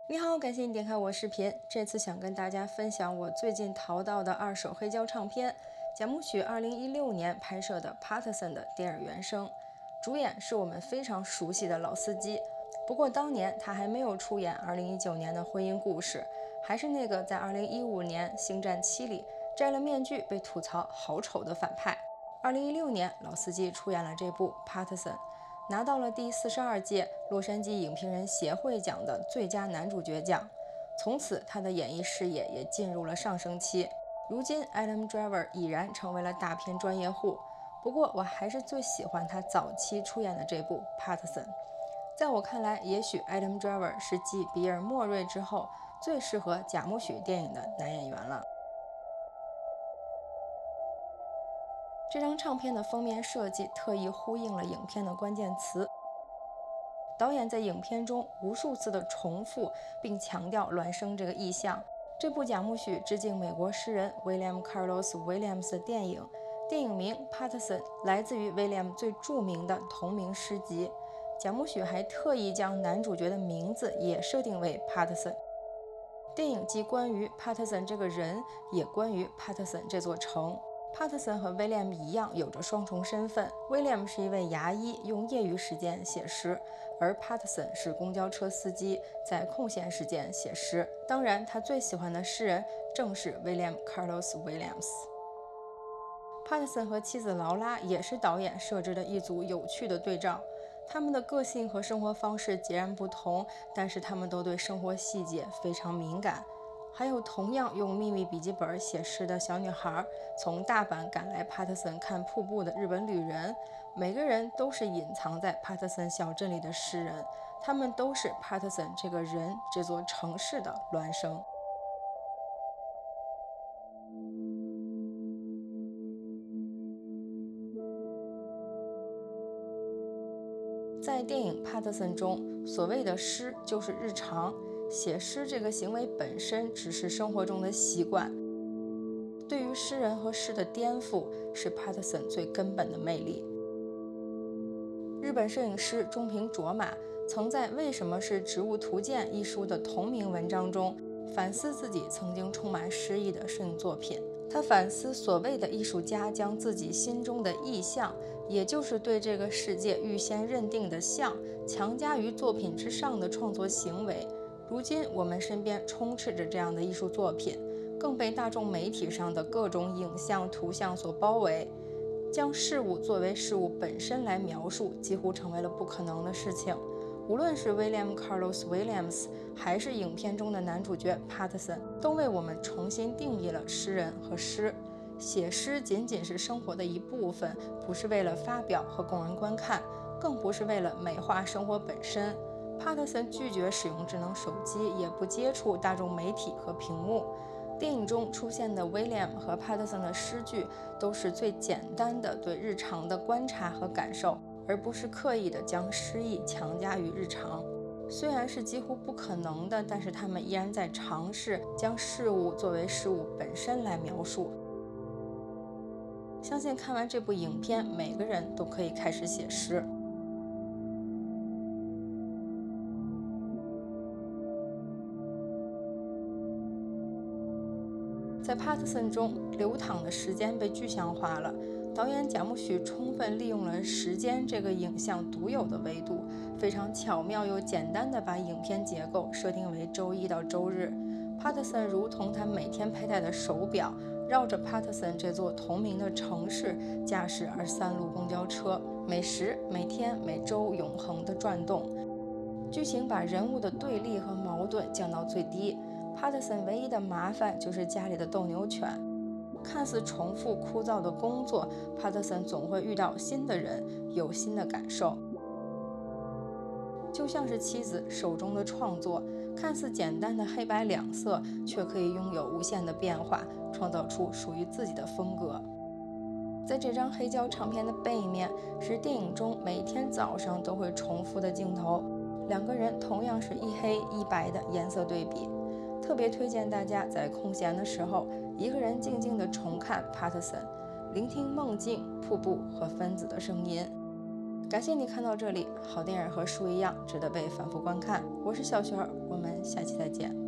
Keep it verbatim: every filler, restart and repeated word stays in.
你好，感谢你点开我视频。这次想跟大家分享我最近淘到的二手黑胶唱片，贾木许二零一六年拍摄的 Patterson 的电影原声，主演是我们非常熟悉的老司机。不过当年他还没有出演二零一九年的《婚姻故事》，还是那个在二零一五年《星战七》里摘了面具被吐槽好丑的反派。二零一六年，老司机出演了这部 Patterson。拿到了第四十二届洛杉矶影评人协会奖的最佳男主角奖，从此他的演艺事业也进入了上升期。如今 Adam Driver 已然成为了大片专业户，不过我还是最喜欢他早期出演的这部 Patterson。在我看来，也许 Adam Driver 是继比尔·莫瑞之后最适合贾木许电影的男演员了。这张唱片的封面设计特意呼应了影片的关键词。导演在影片中无数次的重复并强调孪生这个意象。这部贾木许致敬美国诗人 William Carlos Williams 的电影，电影名 Patterson 来自于 William 最著名的同名诗集。贾木许还特意将男主角的名字也设定为 Patterson。电影既关于 Patterson 这个人，也关于 Patterson 这座城。Patterson 和 William 一样有着双重身份， William 是一位牙医，用业余时间写诗，而 Patterson 是公交车司机，在空闲时间写诗。当然，他最喜欢的诗人正是 William Carlos Williams。 Patterson 和妻子劳拉也是导演设置的一组有趣的对照，他们的个性和生活方式截然不同，但是他们都对生活细节非常敏感。还有同样用秘密笔记本写诗的小女孩，从大阪赶来帕特森看瀑布的日本旅人，每个人都是隐藏在帕特森小镇里的诗人，他们都是帕特森这个人、这座城市的孪生。在电影《帕特森》中，所谓的诗就是日常，写诗这个行为本身只是生活中的习惯。对于诗人和诗的颠覆，是帕特森最根本的魅力。日本摄影师中平卓马曾在《为什么是植物图鉴》一书的同名文章中反思自己曾经充满诗意的摄影作品。他反思所谓的艺术家将自己心中的意象，也就是对这个世界预先认定的像，强加于作品之上的创作行为。如今我们身边充斥着这样的艺术作品，更被大众媒体上的各种影像、图像所包围。将事物作为事物本身来描述，几乎成为了不可能的事情。无论是 William Carlos Williams 还是影片中的男主角 Patterson， 都为我们重新定义了诗人和诗。写诗仅仅是生活的一部分，不是为了发表和供人观看，更不是为了美化生活本身。Patterson 拒绝使用智能手机，也不接触大众媒体和屏幕。电影中出现的 William 和 Patterson 的诗句都是最简单的对日常的观察和感受，而不是刻意的将诗意强加于日常。虽然是几乎不可能的，但是他们依然在尝试将事物作为事物本身来描述。相信看完这部影片，每个人都可以开始写诗。在 Patterson 中，流淌的时间被具象化了。导演贾木许充分利用了时间这个影像独有的维度，非常巧妙又简单地把影片结构设定为周一到周日。Patterson 如同他每天佩戴的手表，绕着 Patterson 这座同名的城市驾驶二十三路公交车，每时、每天、每周永恒地转动。剧情把人物的对立和矛盾降到最低。Patterson 唯一的麻烦就是家里的斗牛犬。看似重复枯燥的工作， Patterson 总会遇到新的人，有新的感受。就像是妻子手中的创作，看似简单的黑白两色，却可以拥有无限的变化，创造出属于自己的风格。在这张黑胶唱片的背面，是电影中每天早上都会重复的镜头，两个人同样是一黑一白的颜色对比。特别推荐大家在空闲的时候，一个人静静地重看 Patterson， 聆听梦境、瀑布和分子的声音。 感谢你看到这里，好电影和书一样值得被反复观看。我是小雪儿，我们下期再见。